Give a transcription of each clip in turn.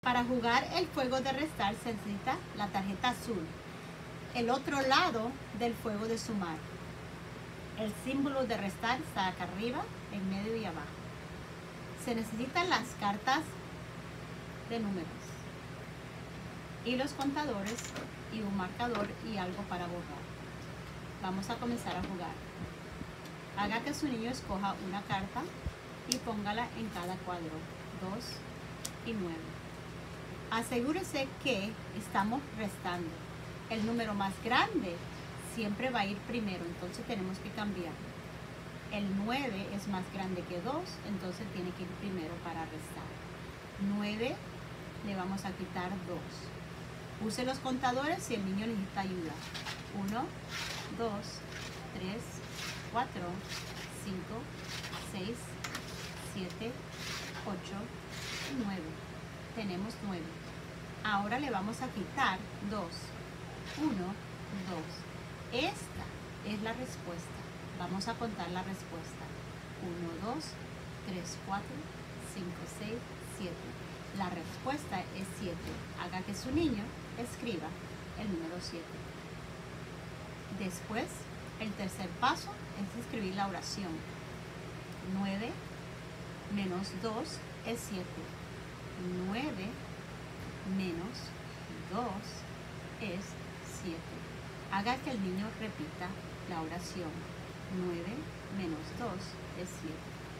Para jugar el juego de restar se necesita la tarjeta azul, el otro lado del juego de sumar. El símbolo de restar está acá arriba, en medio y abajo. Se necesitan las cartas de números y los contadores y un marcador y algo para borrar. Vamos a comenzar a jugar. Haga que su niño escoja una carta y póngala en cada cuadro, 2 y 9. Asegúrese que estamos restando. El número más grande siempre va a ir primero, entonces tenemos que cambiar. El 9 es más grande que 2, entonces tiene que ir primero para restar. 9 le vamos a quitar 2. Use los contadores si el niño necesita ayuda. 1, 2, 3, 4, 5, 6, 7, 8, 9. Tenemos 9. Ahora le vamos a quitar 2. 1, 2. Esta es la respuesta. Vamos a contar la respuesta. 1, 2, 3, 4, 5, 6, 7. La respuesta es 7. Haga que su niño escriba el número 7. Después, el tercer paso es escribir la oración. 9 menos 2 es 7. 9 menos 2 es 7. Haga que el niño repita la oración. 9 menos 2 es 7.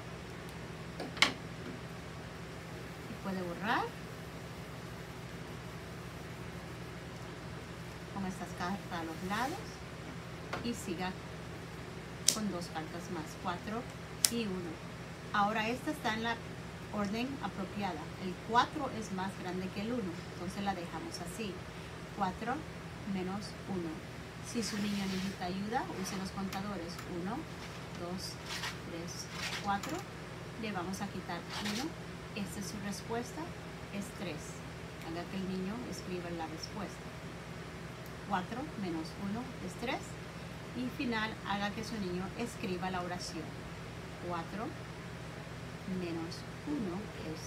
Y puede borrar con estas cartas a los lados y siga con 2 cartas más, 4 y 1. Ahora esta está en la orden apropiada. El 4 es más grande que el 1, entonces la dejamos así. 4 menos 1. Si su niño necesita ayuda, use los contadores. 1, 2, 3, 4. Le vamos a quitar 1. Esta es su respuesta, es 3. Haga que el niño escriba la respuesta. 4 menos 1 es 3. Y final, haga que su niño escriba la oración. 4 menos 1 es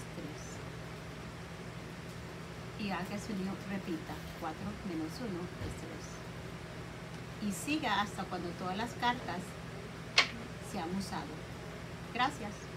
3. Y haga que su niño repita. 4 menos 1 es 3. Y siga hasta cuando todas las cartas se han usado. Gracias.